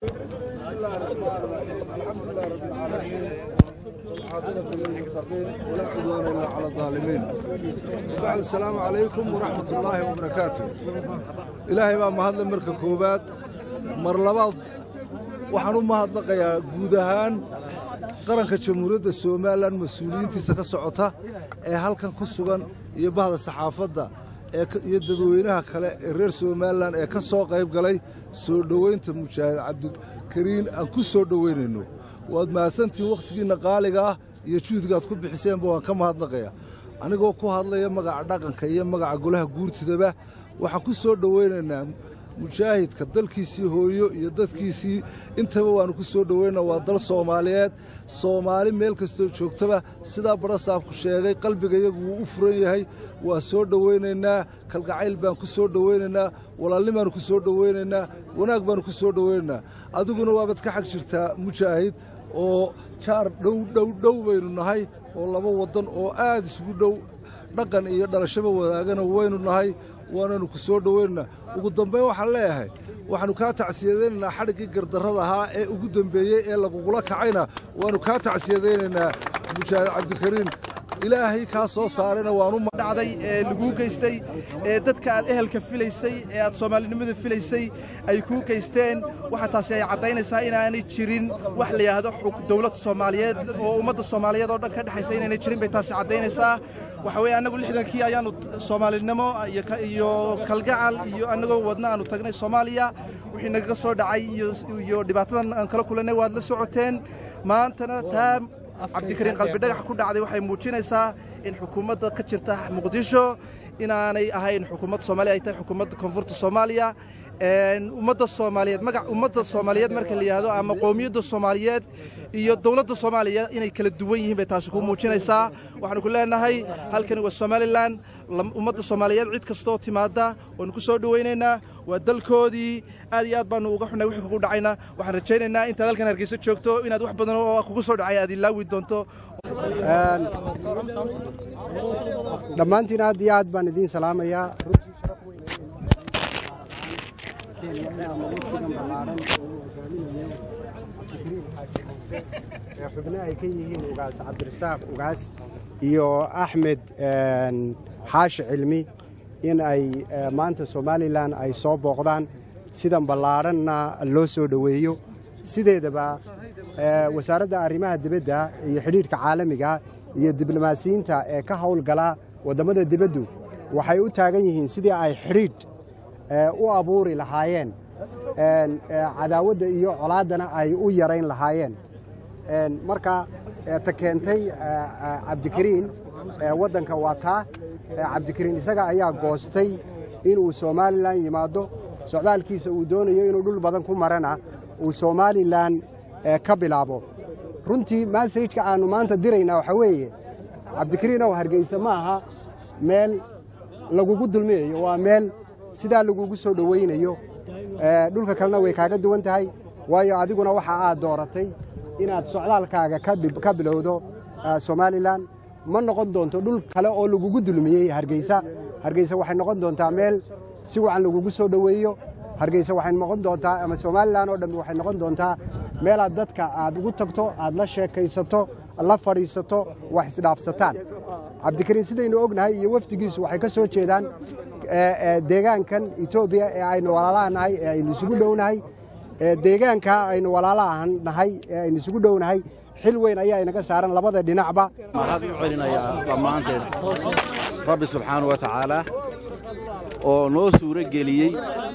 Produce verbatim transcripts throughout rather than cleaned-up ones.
بسم الله الرحمن الرحيم الحمد لله رب العالمين والعاقبة للمتقين ولا عدوان إلا على الظالمين وبعد السلام عليكم ورحمة الله وبركاته إلهي ما مهد لمركة كوبات مرلبات وحنو مهد لقيا جودهان qaranka jamhuuriyadda Soomaaliland mas'uuliyiintiisa ka socota ee halkan ku sugan iyo bahda saxaafadda ee iyo dadweynaha kale ee reer Soomaaliland ee ka soo qayb galay soo dhaweynta Mujaahid Cabdikariin aan ku soo dhaweynayno waad maasantii waqtigiina qaaliga ah iyo juhdigaad ku bixiseen baan ka mahadnaqaya anigoo ku hadlaya magaca dhaqanka iyo magaca golaha guurtidaba waxaan ku soo dhaweynaynaa mujaahidka dalkiisii hooyo iyo dadkiisii intaba waanu ku soo dhaweynaa waa dal Soomaaliyeed Soomaali meel kasta joogtaba sida barasaabku sheegay qalbiga iyagu uu u furan yahay waa soo dhaweynaynaa kalgacayl baan ku soo dhaweynaynaa walaalnimaan ku soo dhaweynaynaa wanaag baan ku soo dhaweynaynaa adiguna waabad ka xaq jirtaa mujaahid oo jaar dhow dhow dhow baynu nahay oo laba wadan oo aad isugu dhow dhaqan iyo dhalashaba wadaagana waynu nahay waananu ku soo dhaweynaa ugu dambeyn waxaan leeyahay waxaanu ka tacsiyadeynaynaa xadhigii gardarrada ahaa ee ugu dambeeyay ee lagugula kacayna waanu ka tacsiyadeynaynaa Mujaahid Cabdikariin ilaahay ka soo saarayna waanu dhacday ee lagu geystay ee dadka aad ehelka filaysay ee aad Soomaalinimada filaysay ay ku geysteen waxa taasi ay cadeynaysaa inaanay jirin wax la yiraahdo xog dawlad Soomaaliyeed oo ummadda Soomaaliyeed oo dhan ka dhaxaysa inaanay jirin bay taasi cadeynaysaa waxa weey anagu lixdankii ayaanu Soomaalinimo iyo kalgacal iyo anagoo wadna aanu tagnay Soomaaliya wixii naga soo dhacay iyo iyo dhibaatadan aan kala kulanay waad la socoteen maantana taa Cabdikariin qalbi dhagax ku dhacday waxay muujinaysaa in xukuumadda ka jirta Muqdisho inaanay ahayn xukuumad Soomaaliya ay tahay xukuumadda koonfurta Soomaaliya ee ummadda Soomaaliyeed magac ummadda Soomaaliyeed marka la yiraahdo ama qoomiyadda Soomaaliyeed iyo dawladda Soomaaliya inay kala duwan yihiin bay taasi ku muujinaysaa waxaan ku leenahay halkan waa Somaliland ummadda Soomaaliyeed cid kasto timaada oo ku soo dhaweynaynaa waa dalkoodii aad iyo aad baan uga xunay wixii ku dhacayna waxaan rajaynaynaa inta dalkan Hargeysa joogto inaad wax badan oo kugu soo dhacay aad ilaawi doonto dhammaantiin aad iyo aad baan idin salaamayaa runtii sharaf weyn ee xubnaha ay ka yihiin ugaas Cabdirasaaq ugaas iyo Axmed xaashi cilmi in ay maanta Somaliland ay soo booqdaan sidan ballaaranna loo soo dhaweeyo sideedaba wasaaradda arrimaha dibadda iyo xiriirka caalamiga iyo diblomaasiyiinta ee ka hawlgala wadamada dibaddu waxay u taagan yihiin sidii ay xiriir u abuuri lahaayeen cadaawada iyo colaadana ay u yareyn lahaayeen marka ta keentay Cabdikariin wadanka wataa Cabdikariin isaga ayaa goostay inuu Somaliland yimaado socdaalkiisa uu doonayo inuu dhul badan ku marana uu Somaliland ka bilaabo runtii message-ka aanu maanta dirayna waxa weeye Cabdikariin oo Hargeysa ma aha meel lagugu dulmeeyo waa meel sida lagugu soo dhaweynayo ee dhulka kalena way kaaga duwan tahay waayo adiguna waxa aad dooratay inaad socdaalkaaga ka bilowdo Somaliland ma noqon doonto dhul kale oo lagugu dulmiyay Hargeysa Hargeysa waxay noqon doontaa meel si wacan lagugu soo dhaweeyo Hargeysa waxay noqon doontaa ama Somaliland oo dhan waxay noqon doontaa meel aad dadka aad ugu tagto aad la sheekaysato la fariisato wax isdhaafsataan Cabdikariin sidaynu ognahay iyo wafdigiisu waxay ka soo jeedaan deegaankan Itoobiya ee aynu walaalaanahay ee aynu isugu dhownahay deegaanka aynu walaalaanahay ee aynu isugu dhownahay xil weyn ayaa inaga saaran labada dhinacba waxaan u celinayaa dhammaanteen Rabbi subhanahu wa ta'ala oo noo suura geliyay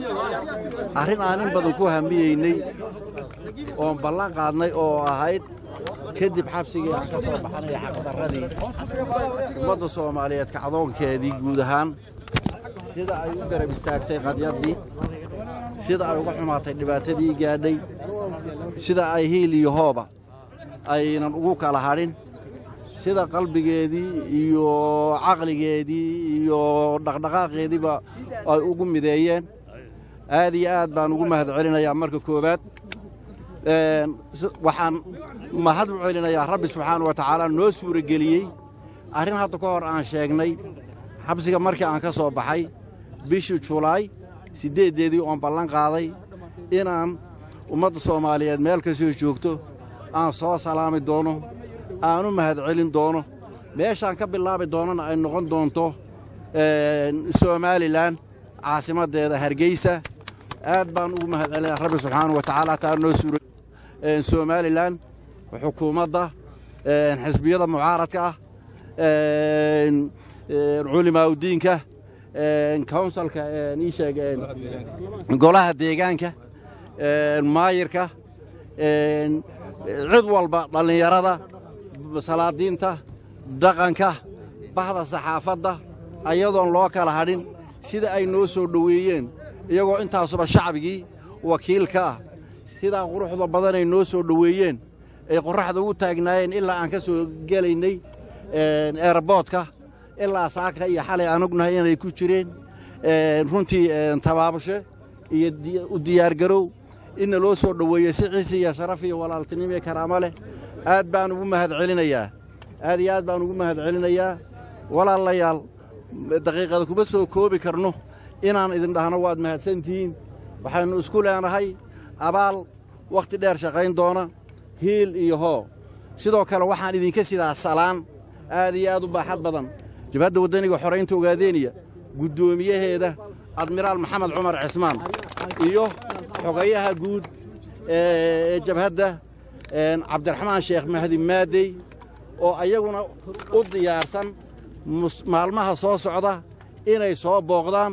arrin aan in badan ku hamiyeynay oo ballan qaadnay oo ahayd kadib xabsigii aan ka soo baxnay xaqdarradii ummadda Soomaaliyeed ka cadoonkeedii guud ahaan sida ay u garab istaagtay qadiyadii sida ay uga xumaatay dhibaatadii gaadhay sida ay hiil iyo hooba aynan ugu kala hadhin sida qalbigeedii iyo aqligeedii iyo dhaqdhaqaaqeediiba ay ugu mideeyeen aad iyo aad baan ugu mahad celinayaa marka koobaad een waxaan mahad u celinayaa Rabbi subhanahu wa ta'ala noo suura geliyay arrin hadda ka hor aan sheegnay xabsiga markii aan ka soo baxay bishii July sideedeedii oo ballan qaaday inaan ummadda Soomaaliyeed meel kastoo joogto aan soo salaami doono aanu mahadcelin doono meeshaan ka bilaabi doonana ay noqon doonto Somaliland caasimadeeda Hargeysa aad baan ugu mahadcelinayaa Rabbi subxaanahu wa ta'aala taa noo suuray Somaliland xukuumadda xisbiyada mucaaradka ah culimaa diinka councilka ii sheeg golaha deegaanka maayirka cid walba dhalinyarada salaadiinta dhaqanka bahda saxaafadda ayadoon loo kala hadhin sida ay noo soo dhaweeyeen iyagoo intaasuba shacbigii wakiilka ah sida quruxda badan ay noo soo dhaweeyeen ay qorraxda ugu taagnaayeen ilaa aan ka soo gelaynay airportka ilaa saaka iyo xalay aan ognahay inay ku jireen runtii tabaabasho iyo u diyaar garow in loo soo dhaweeyay si ciise iyo sharaf iyo walaaltinimo iyo karaamo leh aad baan ugu mahadcelinayaa aad iyo aad baan ugu mahadcelinayaa walaalayaal daqiiqada kuma soo koobi karno inaan idin dhahno waad mahadsantihiin waxaanu isku leenahay abaal waqti dheer shaqayn doona hiil iyo hoo sidoo kale waxaan idinka sidaa salaan aad iyo aad u baaxad badan jabhadda wadaniga xoreynta ogaadeeniya gudoomiyaheeda admiraal maxamed cumar cismaan iyo xogayaha guud ee jabhadda cabdiraxmaan sheekh mahdi maadey oo ayaguna u diyaarsan maalmaha soo socda inay soo booqdaan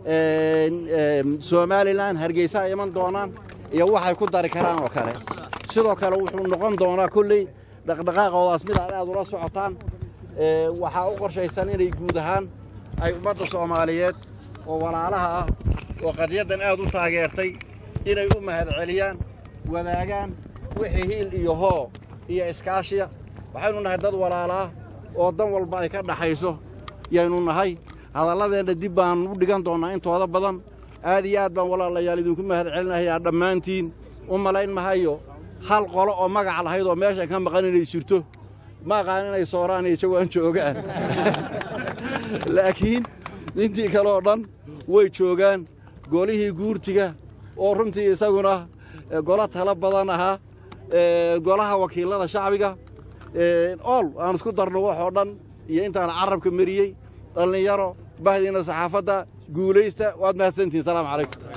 Somaliland Hargeysa ay iman doonaan iyo waxay ku dari karaan oo kale sidoo kale wuxuu noqon doonaa kulli dhaqdhaqaaqoodaas mid aad ula socotaan waxa u qorshaysan inay guud ahaan ay ummadda Soomaaliyeed oo walaalaha ah oo qadiyadan aad u taageertay inay u mahadceliyaan wadaagaan wixii hiil iyo hoo iyo iskaashiya waxaynu nahay dad walaalaha oo dan walba ay ka dhaxayso yaynu nahay hadalladeena dib baan u dhigan doonaa intooda badan aad iyo aad baan walaalayaal idinku mahadcelinayaa dhammaantiin u malayn mahayo hal qolo oo magac lahayd oo meeshan ka maqan inay jirto ma aqaan inay sooraan iyo jawaan joogaan laakiin intii kale oo dhan way joogaan golihii guurtiga oo runtii isaguna gola tala badan ahaa golaha wakiilada shacbiga all aan isku darno wax oo dhan iyo intaan carabka mariyay dhalinyaro bahdiina saxaafadda guulaysta waad mahadsantihiin salaamu calaykum